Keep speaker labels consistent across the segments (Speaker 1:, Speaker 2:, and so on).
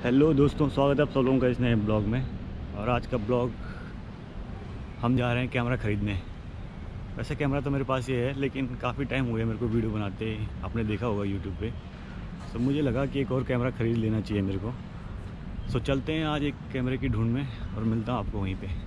Speaker 1: Hello दोस्तों, स्वागत है आप सब लोगों का इस नए ब्लॉग में। और आज का ब्लॉग हम जा रहे हैं कैमरा ख़रीदने। वैसे कैमरा तो मेरे पास ये है, लेकिन काफ़ी टाइम हुआ है मेरे को वीडियो बनाते। आपने देखा होगा यूट्यूब पे। तो मुझे लगा कि एक और कैमरा ख़रीद लेना चाहिए मेरे को। सो चलते हैं आज एक कैमरे की ढूंढ में और मिलता हूँ आपको वहीं पर।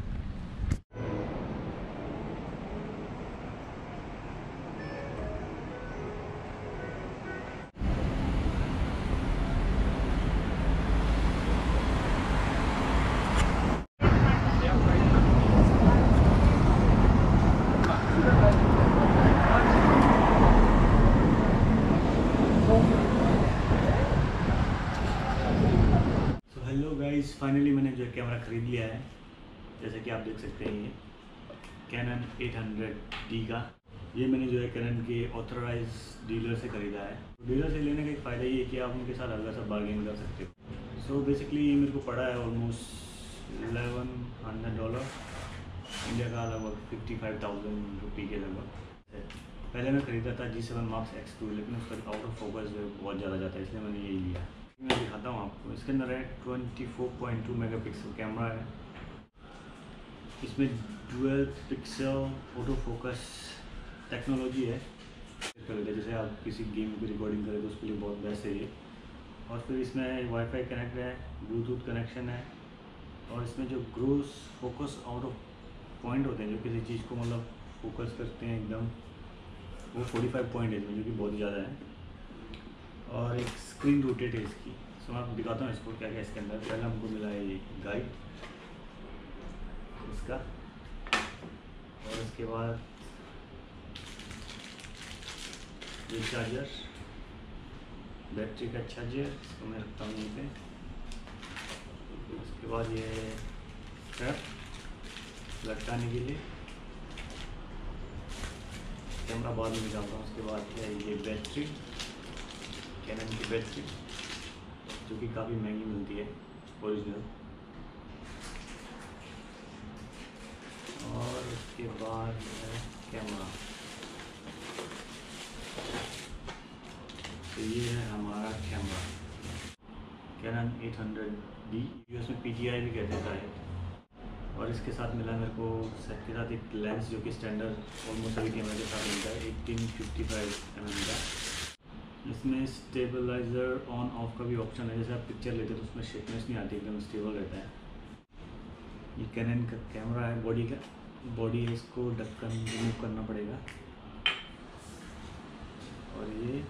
Speaker 1: हेलो गाइस, फाइनली मैंने जो कैमरा ख़रीद लिया है। जैसे कि आप देख सकते हैं, ये कैनन 800D का। ये मैंने जो है कैनन के ऑथराइज डीलर से ख़रीदा है। डीलर से लेने का एक फ़ायदा ये है कि आप उनके साथ हल्का सा बार्गेन कर सकते हो। सो बेसिकली ये मेरे को पड़ा है ऑलमोस्ट $1100, इंडिया का लगभग 55,000 रुपये के लगभग। पहले मैं ख़रीदा था G7 Mark X2, लेकिन उसका आउट ऑफ फोकस बहुत ज़्यादा जाता है, इसलिए मैंने यही लिया। मैं दिखाता हूँ आपको। इसके अंदर है 24.2 मेगापिक्सल कैमरा है। इसमें dual pixel autofocus technology है। जैसे आप किसी गेम की रिकॉर्डिंग करें तो उसके लिए बहुत बेस्ट है ये। और फिर इसमें वाईफाई कनेक्ट है, ब्लूटूथ कनेक्शन है। और इसमें जो gross focus out of point होते हैं, जो किसी चीज़ को मतलब फोकस करते हैं एकदम, वो 45 पॉइंट है इसमें, जो कि बहुत ज़्यादा है। और एक स्क्रीन रोटेट है इसकी। सो मैं आपको दिखाता हूँ इसको क्या क्या इसके अंदर। पहले हमको मिला है ये गाइड इसका, और इसके बाद ये चार्जर, बैटरी का चार्जर, इसको मैं रखता हूँ यहीं पे। उसके बाद ये स्ट्रैप लटकाने के लिए, कैमरा बाद में निकालता हूँ। उसके बाद है ये बैटरी, कैनन की बैटरी, जो कि काफ़ी महंगी मिलती है ओरिजिनल। और उसके बाद है कैमरा। तो ये है हमारा कैमरा कैनन 800D, यूएस में PTI भी कहते हैं। और इसके साथ मिला मेरे को सेट के साथ एक लेंस, जो कि स्टैंडर्ड ऑलमोस्ट सभी कैमरे के साथ मिलता है, 1855mm का। इसमें स्टेबलाइज़र ऑन ऑफ का भी ऑप्शन है। जैसे आप पिक्चर लेते हैं तो उसमें शेकनेस नहीं आती, एकदम स्टेबल रहता है। ये कैनन का कैमरा है, बॉडी है, इसको ढक्कन रिमूव करना पड़ेगा। और ये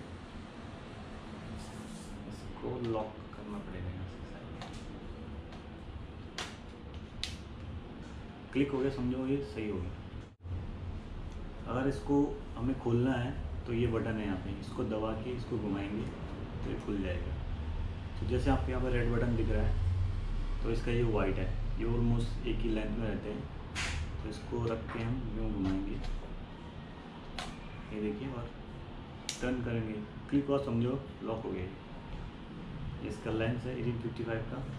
Speaker 1: इसको लॉक करना पड़ेगा यहाँ से। क्लिक हो गया, समझो ये सही हो गया। अगर इसको हमें खोलना है तो ये बटन है यहाँ पे, इसको दबा के इसको घुमाएंगे तो ये खुल जाएगा। तो जैसे आपके यहाँ पर रेड बटन दिख रहा है, तो इसका ये वाइट है, ये ऑलमोस्ट एक ही लेंथ में रहते हैं। तो इसको रख के हम यूँ घुमाएंगे, ये देखिए, और टर्न करेंगे, क्लिक और समझो लॉक हो गया। इसका लेंस है 1855 का।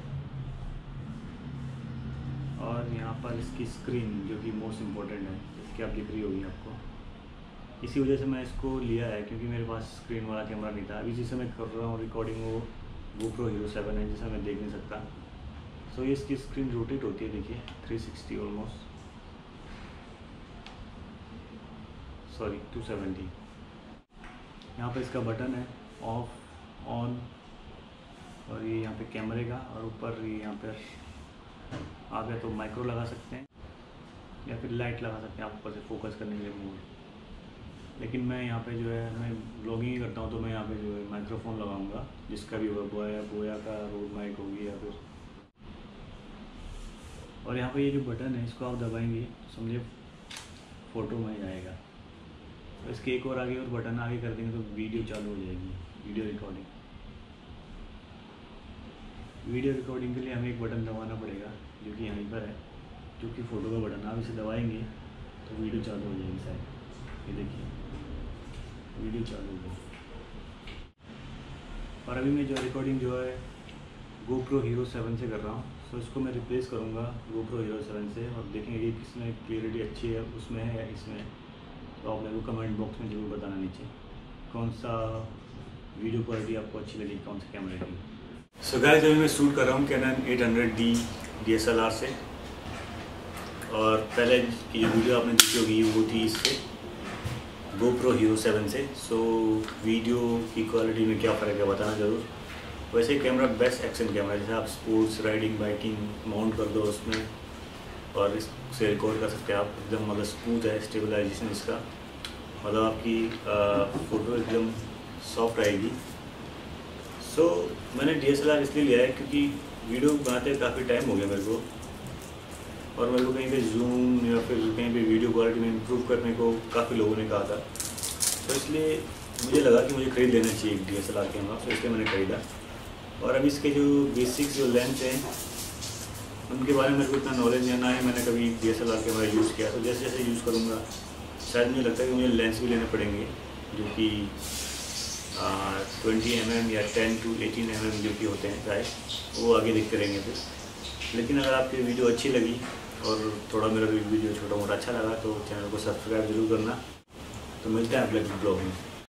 Speaker 1: और यहाँ पर इसकी स्क्रीन, जो कि मोस्ट इम्पोर्टेंट है, इसकी आप दिख रही होगी आपको। इसी वजह से मैं इसको लिया है, क्योंकि मेरे पास स्क्रीन वाला कैमरा नहीं था। अभी जिसे मैं कर रहा हूँ रिकॉर्डिंग, वो GoPro hero-7 है, जिसे मैं देख नहीं सकता। सो ये इसकी स्क्रीन रोटेट होती है, देखिए 360 ऑलमोस्ट, सॉरी 270। यहाँ पे इसका बटन है ऑफ, ऑन, और ये यहाँ पे कैमरे का, और ऊपर ये यहाँ पर आ गया तो माइक्रो लगा सकते हैं, या फिर लाइट लगा सकते हैं आप ऊपर से फोकस करने के लिए मोड। लेकिन मैं यहाँ पे जो है, मैं ब्लॉगिंग ही करता हूँ, तो मैं यहाँ पे जो है माइक्रोफोन लगाऊंगा, जिसका भी होगा, बोया का रोड माइक होगी या फिर। और यहाँ पे ये जो बटन है, इसको आप दबाएंगे समझिए फ़ोटो में जाएगा। तो इसके एक और आगे और बटन आगे कर देंगे तो वीडियो चालू हो जाएगी, वीडियो रिकॉर्डिंग। वीडियो रिकॉर्डिंग के लिए हमें एक बटन दबाना पड़ेगा, जो कि यहीं पर है, जो कि फ़ोटो का बटन। आप इसे दबाएंगे तो वीडियो चालू हो जाएगी शायद, ये देखिए वीडियो चालू हो गई। और अभी मैं जो रिकॉर्डिंग जो है GoPro hero-7 से कर रहा हूँ। सो इसको मैं रिप्लेस करूँगा GoPro hero-7 से, और देखेंगे कि किसमें क्लियरिटी अच्छी है, उसमें है या इसमें। तो आप मेरे को कमेंट बॉक्स में ज़रूर बताना नीचे कौन सा वीडियो क्वालिटी आपको अच्छी लगी, कौन से कैमरे की। सो गाइस अभी मैं शूट कर रहा हूँ कैनन 800D DSLR से, और पहले की जो वीडियो आपने देखी होगी वो थी इससे GoPro hero-7 से। सो वीडियो की क्वालिटी में क्या फ़र्क है बताना ज़रूर। वैसे कैमरा बेस्ट एक्शन कैमरा, जैसे आप स्पोर्ट्स, राइडिंग, बाइकिंग माउंट कर दो उसमें और इससे रिकॉर्ड कर सकते हैं आप। एकदम मतलब स्मूथ है स्टेबलाइजेशन इसका, मतलब आपकी फ़ोटो एकदम सॉफ्ट आएगी। सो मैंने DSLR इसलिए लिया है क्योंकि वीडियो बनाते काफ़ी टाइम हो गया मेरे को, और मेरे को कहीं पे जूम या फिर कहीं पे वीडियो क्वालिटी में इम्प्रूव करने को काफ़ी लोगों ने कहा था। तो इसलिए मुझे लगा कि मुझे ख़रीद लेना चाहिए एक DSLR कैमरा, तो इसलिए मैंने ख़रीदा। और अभी इसके जो बेसिक्स जो लेंस हैं उनके बारे में मेरे को इतना नॉलेज नहीं, ना ही मैंने कभी DSLR कैमरा यूज़ किया। तो जैसे जैसे यूज़ करूँगा शायद मुझे लगता है कि मुझे लेंस भी लेने पड़ेंगे जो कि 20 mm या 10 to 18 mm जो कि होते हैं शायद, वो आगे देखते रहेंगे फिर। लेकिन अगर आपकी वीडियो अच्छी लगी और थोड़ा मेरा वीडियो छोटा मोटा अच्छा लगा तो चैनल को सब्सक्राइब जरूर करना। तो मिलते हैं अगले ब्लॉग में।